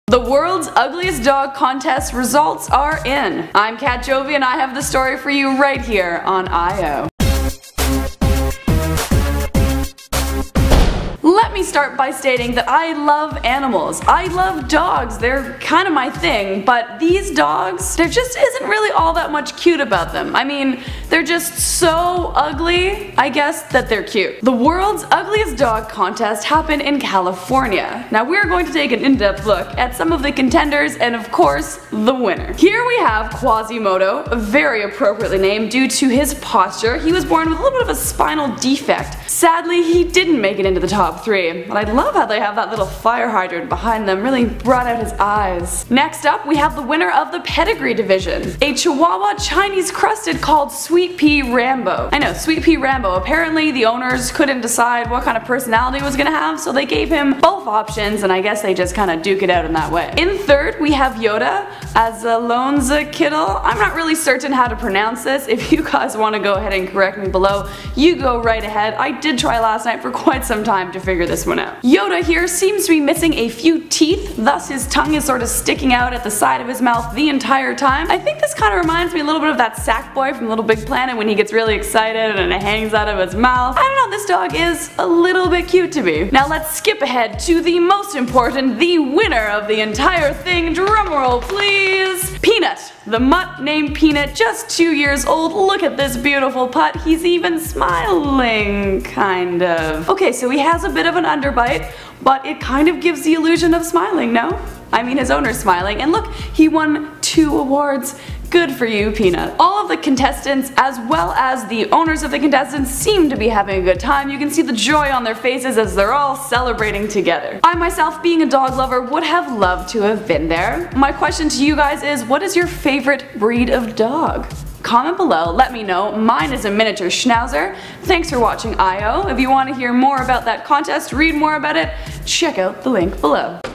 The world's ugliest dog contest results are in. I'm Kat Jovi and I have the story for you right here on IO. Let me start by stating that I love animals. I love dogs. They're kind of my thing, but these dogs, there just isn't really all that much cute about them. I mean, they're just so ugly, I guess, that they're cute. The world's ugliest dog contest happened in California. Now we're going to take an in-depth look at some of the contenders and of course, the winner. Here we have Quasimodo, very appropriately named due to his posture. He was born with a little bit of a spinal defect. Sadly, he didn't make it into the top 3, but I love how they have that little fire hydrant behind them, really brought out his eyes. Next up, we have the winner of the pedigree division, a Chihuahua Chinese crested called Sweet Pea Rambo. I know, Sweet Pea Rambo. Apparently the owners couldn't decide what kind of personality he was gonna have, so they gave him both options, and I guess they just kinda duke it out in that way. In third, we have Yoda as Alonza Kittle. I'm not really certain how to pronounce this. If you guys want to go ahead and correct me below, you go right ahead. I did try last night for quite some time to figure this one out. Yoda here seems to be missing a few teeth, thus his tongue is sort of sticking out at the side of his mouth the entire time. I think this kind of reminds me a little bit of that Sackboy from Little Big Planet when he gets really excited and it hangs out of his mouth. I don't know, this dog is a little bit cute to me. Now let's skip ahead to the most important, the winner of the entire thing. Drumroll please! Peanut! The mutt named Peanut, just 2 years old. Look at this beautiful putt. He's even smiling, kind of. Okay, so he has a bit of an underbite, but it kind of gives the illusion of smiling, no? I mean, his owner's smiling, and look, he won 2 awards. Good for you, Peanut. All of the contestants, as well as the owners of the contestants, seem to be having a good time. You can see the joy on their faces as they're all celebrating together. I myself, being a dog lover, would have loved to have been there. My question to you guys is, what is your favorite breed of dog? Comment below, let me know. Mine is a miniature Schnauzer. Thanks for watching IO. If you want to hear more about that contest, read more about it, check out the link below.